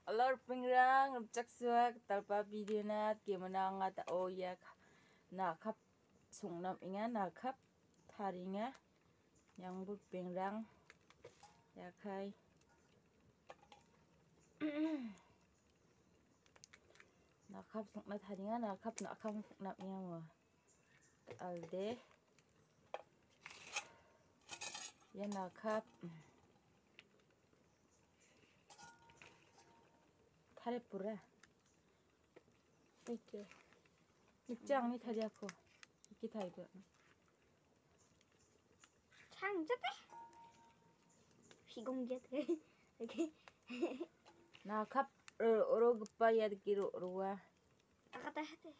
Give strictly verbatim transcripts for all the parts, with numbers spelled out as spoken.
Alor pengrang cak suak talpa video na gimana ngata oh ya nakap sungnam inga nakap taringa yang but pengrang ya kai nakap sungna taringa nakap nakam sungnam inga mo alde ya nakap 타레 뿌라 이렇게 입장이 타리아코 이렇게 타이브 창조대 비공개대 이렇게 나갑 오로 급바야 듣기로 오로와 아가다 하대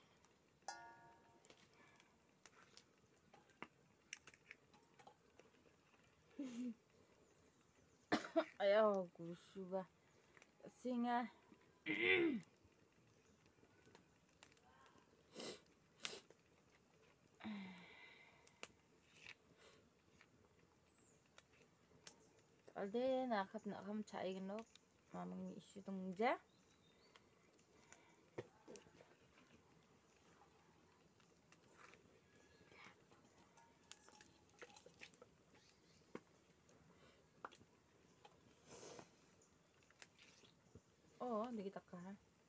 아야 구수바 싱아 alde nakap nakam cai genok mamang isu tungja oh hindi kita ka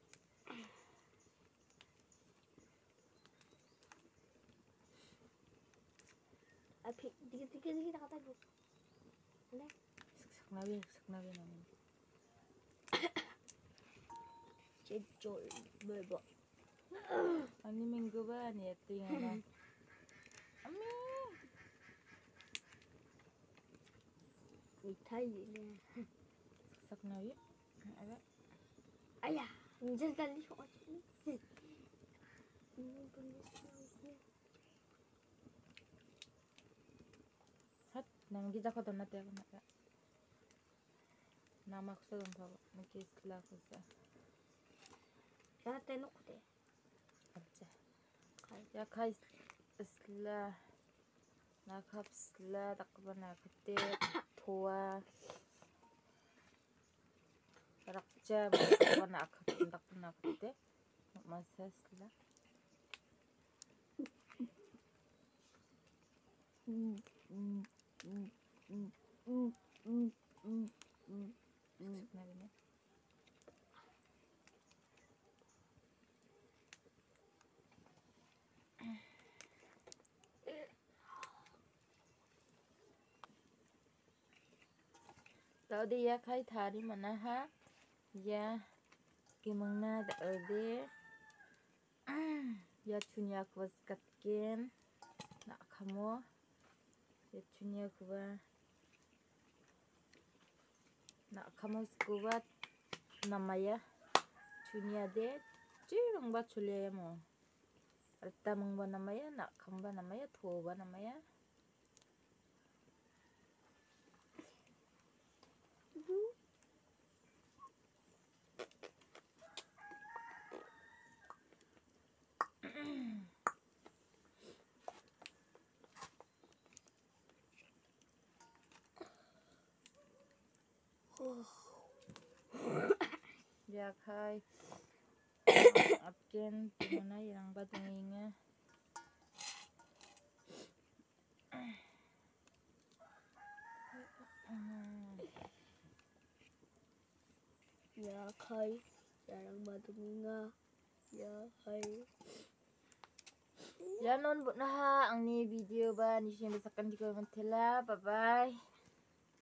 아피 디게 디게 디게 나가다 고 네 슥슥 나위 슥슥 나위 나는 제쫄 뭐뭐 ani minggu ba ni tingana ami 미타이네 슥슥 nawi ada 아야 이제 달리 어디 hat nang gija ko donna te na nama ko dom pa naki sla ko sa 야 떼놓고 돼 abja ya kai sla nakap sla takba nakate toa rakja takba nakap takba nakate masa sla 음, 음, 음, 음, 음, 음, 음, 음, 음. 나비네 tadi ya kai thari mana ha ya gimana tadi ya chunya kuas katken nak kamu ya chunya kuba nak kamu skubat namanya chunya de cirung ba chule mo alta mengba namanya nak kamba namanya thoba namanya ya kai apken gimana yang badungnya Ya kai jarang badunga ya hai ya non but nah ang ni video ba ni sini besakan juga mentela bye bye